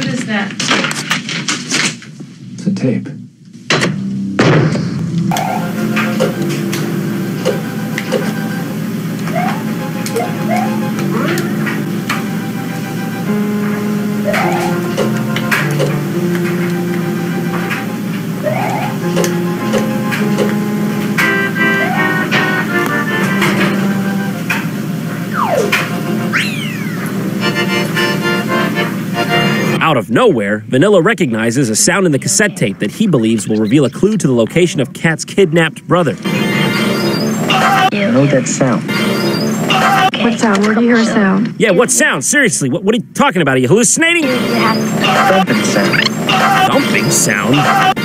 is that? It's a tape. Out of nowhere, Vanilla recognizes a sound in the cassette tape that he believes will reveal a clue to the location of Kat's kidnapped brother. I know that sound. What sound? Where do you hear a sound? Yeah, what sound? Seriously, what are you talking about? Are you hallucinating? Thumping sound. Thumping sound?